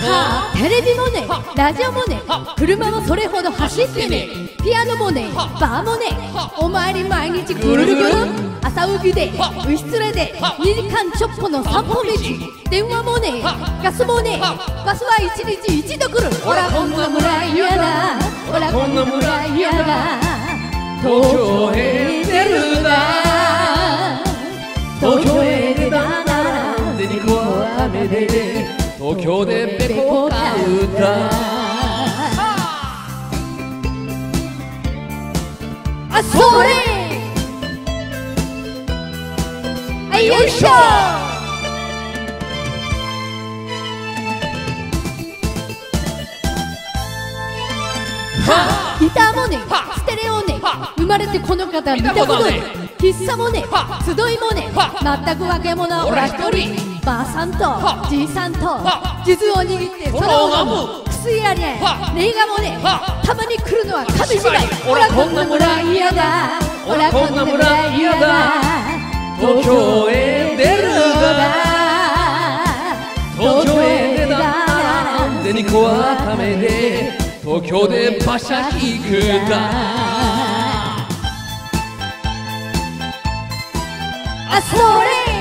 はあ、テレビもねラジオもね車もそれほど走ってねピアノもねバーもねお参り毎日ぐるぐる朝起きでウシツレで2時間ちょっぽの散歩道電話もねガスもねバスは1日1度来るほらこんな村嫌だほらこんな村嫌だ東京へ出るな東京へ出たなら銭子は雨で東京でペコ歌うたあそれあよいしょギターもねステレオね生まれてこの方見たことない喫茶もね集いもね全くわけもな俺一人ばあさんとじいさんと地図を握ってそのまま薬やりゃ映画もねたまに来るのは紙芝居ほらこんな村嫌だほらこんな村嫌だ東京へ出るな東京へ出たなら銭子はためで東京で馬車引くだあそれ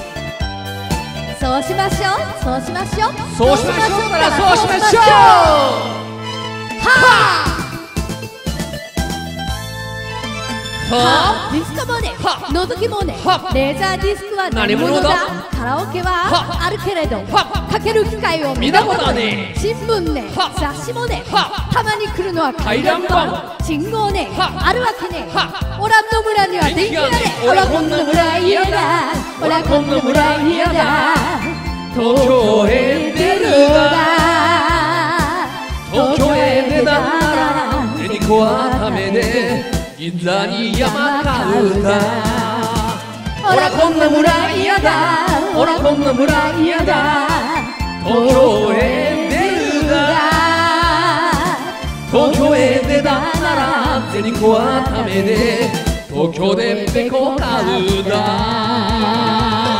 そうしましょうそうしましょうそうしましょうならそうしましょうはあディスコもねのぞきもねレーザーディスクは何者だカラオケはあるけれどかける機会を見たことはね新聞ね雑誌もねたまに来るのは回覧板信号ねあるわけねオラの村には電気がねオラこんな村嫌だオラこんな村嫌だ東京へ出るな東京へ出たなら銭子はためで銀座に山かうたオラこんな村嫌だオラこんな村嫌だ東京へ出るな東京へ出たなら銭子はためで東京でペコかうだ